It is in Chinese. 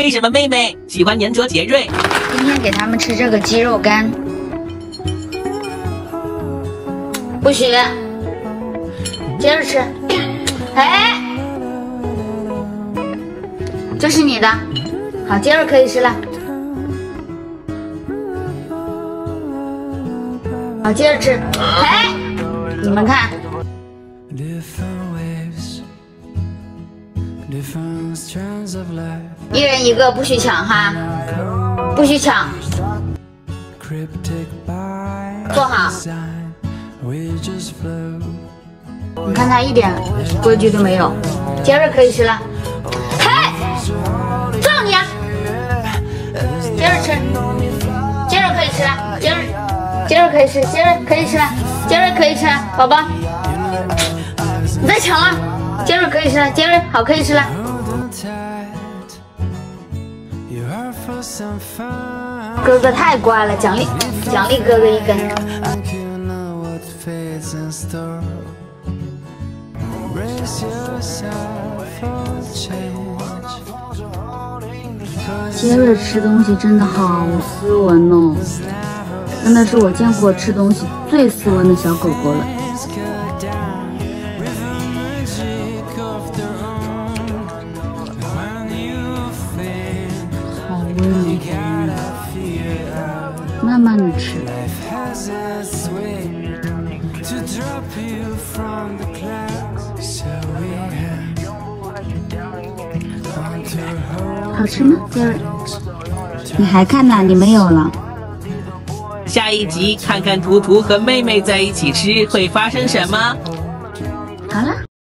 为什么妹妹喜欢黏着杰瑞？ 今天给他们吃这个鸡肉干，不许，接着吃。哎，这是你的，好，接着可以吃了。好，接着吃。哎，你们看，一人一个，不许抢哈，不许抢，坐好。你看他一点规矩都没有，接着可以吃了。嘿，撞你啊！接着吃，接着可以吃了，接着可以吃，接着可以吃了，接着可以吃了，宝宝，你再抢了，接着可以吃了，接着好可以吃了。哥哥太乖了，奖励哥哥一根。杰瑞吃东西真的好斯文哦，真的是我见过吃东西最斯文的小狗狗了。好温柔，慢慢的吃。好吃吗，杰瑞？你还看呢？你没有了。 下一集看看图图和妹妹在一起吃会发生什么？ 好了。